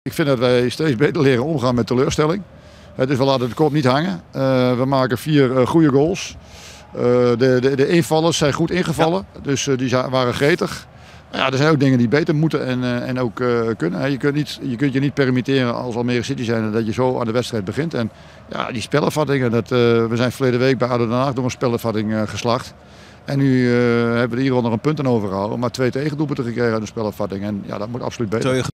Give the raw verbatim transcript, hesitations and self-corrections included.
Ik vind dat wij steeds beter leren omgaan met teleurstelling. Dus we laten de kop niet hangen. Uh, we maken vier uh, goede goals. Uh, de, de, de invallers zijn goed ingevallen, ja. dus uh, die waren gretig. Ja, er zijn ook dingen die beter moeten en, uh, en ook uh, kunnen. Je kunt, niet, je kunt je niet permitteren als Almere City zijn dat je zo aan de wedstrijd begint. En ja, die spellenvattingen, dat, uh, we zijn verleden week bij A D O Den Haag door een spellenvatting uh, geslacht. En nu uh, hebben we er hier wel nog een punt aan overgehouden, maar twee tegendoelpunten gekregen uit de spellenvatting. En ja, dat moet absoluut beter.